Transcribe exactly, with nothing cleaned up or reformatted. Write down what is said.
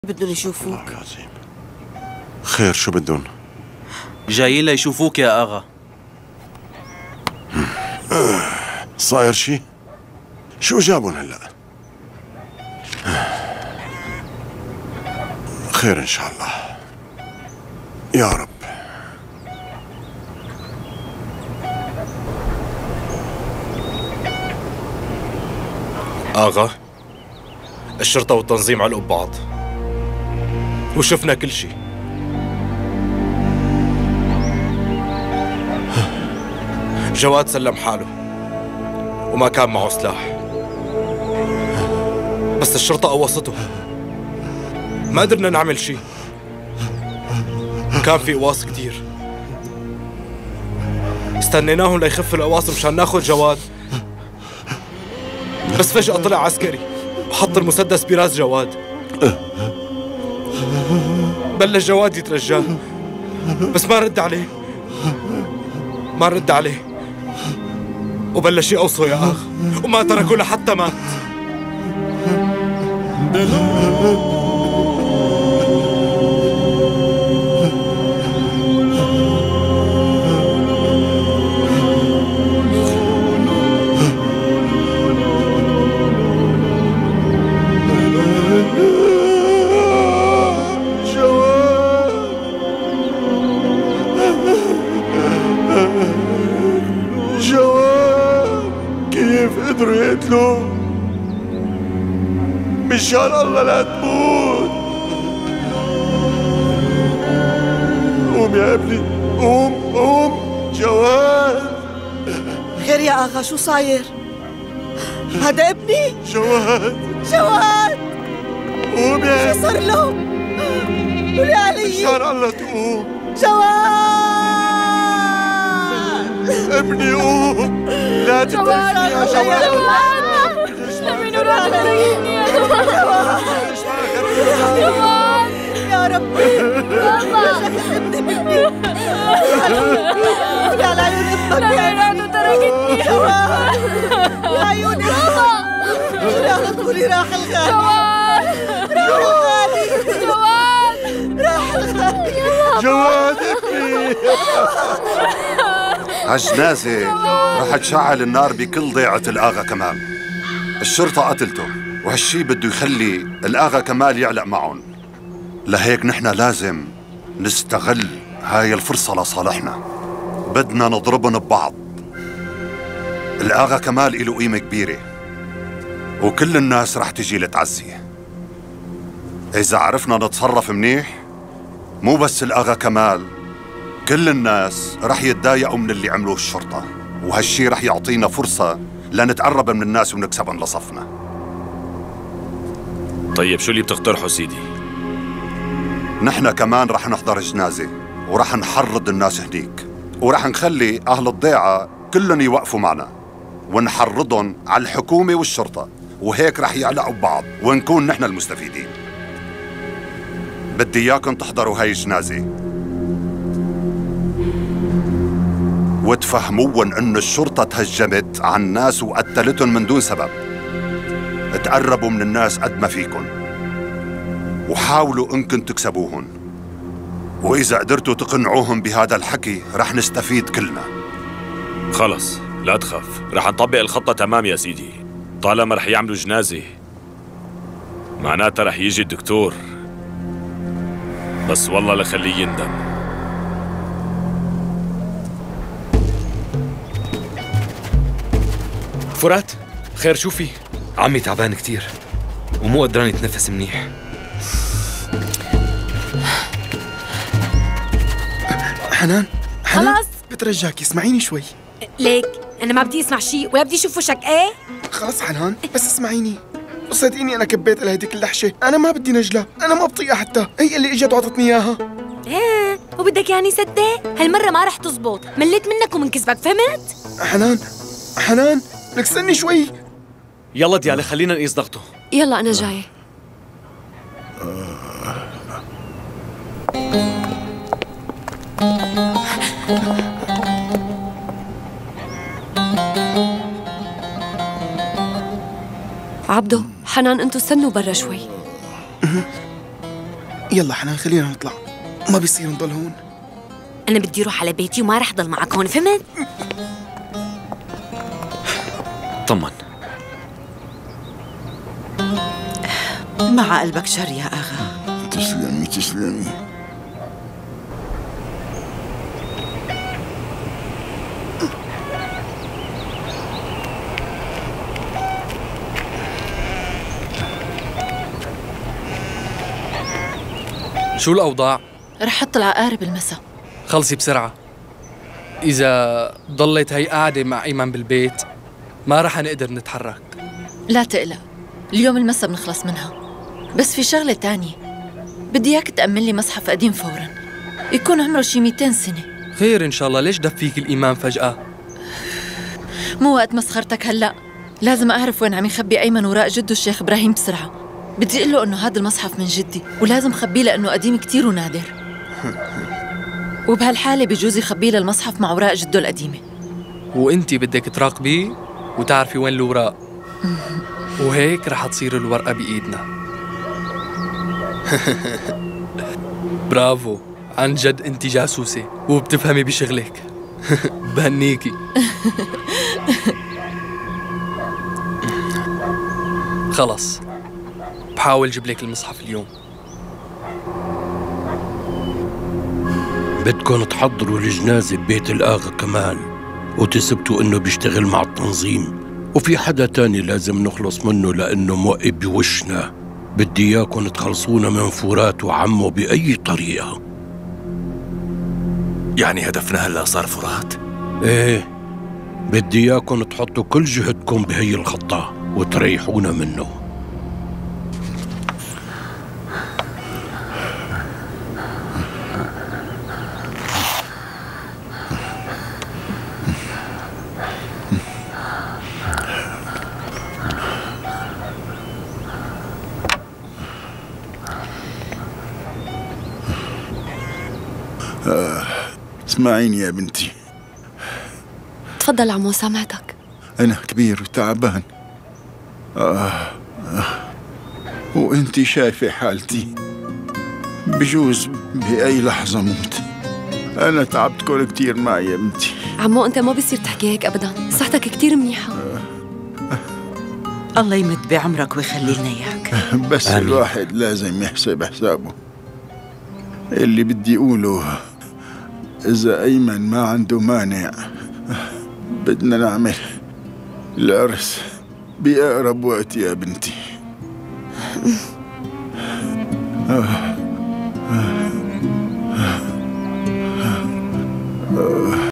بدهم يشوفوك. والله العظيم. خير، شو بدهم؟ جايين ليشوفوك يا اغا. صاير شي؟ شو جابون هلا؟ خير ان شاء الله يا رب. آغا، الشرطة والتنظيم علقوا ببعض وشفنا كل شي. جواد سلم حاله وما كان معه سلاح، بس الشرطة قوصته، ما قدرنا نعمل شي. كان في قواص كتير، استنيناهم ليخف القواص مشان ناخذ جواد، بس فجأة طلع عسكري وحط المسدس براس جواد. بلش جواد يترجاه بس ما رد عليه، ما رد عليه وبلش يقوصه يا أخ، وما تركه لحتى مات. قدروا يقتلوه؟ مشان الله لا تموت. قوم يا ابني، قوم قوم. جواد. خير يا اغا، شو صاير؟ هذا ابني جواد. جواد قوم يا شو صار له؟ قولي علي. مشان الله تقوم. جواد ابني قوم، لا تتركني يا جواد. ابني راح تلاقيني يا جواد. جواد يا ربي. بابا قولي على عيون امك يا رانو تركتني. جواد يا عيوني بابا. قولي على طولي راح الغالي. جواد راح الغالي. جواد راح الغالي. جواد ابني. هالجنازة رح تشعل النار بكل ضيعة الآغا كمال. الشرطة قتلته، وهالشي بده يخلي الآغا كمال يعلق معهم. لهيك نحن لازم نستغل هاي الفرصة لصالحنا. بدنا نضربن ببعض. الآغا كمال إله قيمة كبيرة، وكل الناس رح تجي لتعزيه. إذا عرفنا نتصرف منيح، مو بس الآغا كمال، كل الناس رح يتضايقوا من اللي عملوه الشرطة، وهالشي رح يعطينا فرصة لنتقرب من الناس ونكسبن لصفنا. طيب شو اللي بتقترحه سيدي؟ نحن كمان رح نحضر جنازة ورح نحرض الناس هنيك، ورح نخلي أهل الضيعة كلهم يوقفوا معنا ونحرضهم على الحكومة والشرطة، وهيك رح يعلقوا ببعض ونكون نحن المستفيدين. بدي إياكم تحضروا هاي الجنازة وتفهمون إنه الشرطة تهجمت على الناس وقتلتهم من دون سبب. تقربوا من الناس قد ما فيكن، وحاولوا إنكم تكسبوهن، وإذا قدرتوا تقنعوهم بهذا الحكي رح نستفيد كلنا. خلص لا تخاف، رح نطبق الخطة تمام يا سيدي. طالما رح يعملوا جنازة معناتها رح يجي الدكتور، بس والله لخليه يندم. فرات، خير شو في؟ عمي تعبان كتير ومو قدران يتنفس منيح. حنان حنان خلاص بترجاك اسمعيني شوي. ليك انا ما بدي اسمع شيء ولا بدي اشوف وشك. ايه خلص حنان، بس اسمعيني. صدقيني انا كبيت لها هديك اللحشه، انا ما بدي نجله، انا ما بطيقها حتى، هي اللي اجت وعطتني اياها. ايه وبدك يعني صدق؟ هالمره ما رح تزبط، مليت منك ومن كذبك، فهمت؟ حنان حنان لك استني شوي. يلا ديالي خلينا نقيس ضغطه. يلا انا جاي. عبدو، حنان، انتوا استنوا برا شوي. يلا حنان خلينا نطلع، ما بيصير نضل هون. أنا بدي أروح على بيتي وما رح ضل معك هون، فهمت؟ طمن. مع قلبك شر يا أغا. تسلمي تسلمي. شو الأوضاع؟ رح أطلع قارب المساء. خلصي بسرعة. إذا ضلت هي قاعدة مع أيمن بالبيت ما رح نقدر نتحرك. لا تقلق، اليوم المساء بنخلص منها. بس في شغلة تانية، بدي إياك تأمن لي مصحف قديم فوراً، يكون عمره شي مئتين سنة. خير إن شاء الله. ليش دف فيك الإيمان فجأة؟ مو وقت مسخرتك هلأ. لازم أعرف وين عم يخبي أيمن وراء جده الشيخ إبراهيم بسرعة. بدي أقول له إنه هذا المصحف من جدي، ولازم خبيه لأنه قديم كتير ونادر. وبهالحالة بجوز يخبيه للمصحف مع أوراق جده القديمة. وإنتي بدك تراقبيه وتعرفي وين الأوراق، وهيك رح تصير الورقة بإيدنا. برافو، عن جد أنتي جاسوسة وبتفهمي بشغلك. بهنيكي. خلص بحاول جيب لك المصحف اليوم. بدكن تحضروا الجنازة ببيت الآغا كمال وتثبتوا إنه بيشتغل مع التنظيم، وفي حدا تاني لازم نخلص منه لأنه موقف بوشنا. بدي إياكم تخلصونا من فرات وعمه بأي طريقة. يعني هدفنا هلا صار فرات؟ إيه، بدي إياكم تحطوا كل جهدكم بهي الخطة وتريحونا منه. آه. اسمعيني يا بنتي. تفضل عمو، سامعتك. أنا كبير وتعبان. آه. آه. وأنتي شايفة حالتي، بجوز بأي لحظة موت. أنا تعبتكم كتير معي يا بنتي. عمو أنت ما بيصير تحكي هيك أبداً، صحتك كتير منيحة. آه. الله يمد بعمرك ويخلي لنا إياك. بس آمين. الواحد لازم يحسب حسابه. اللي بدي أقوله، إذا أيمن ما عنده مانع بدنا نعمل العرس بأقرب وقت يا بنتي. آه. آه. آه.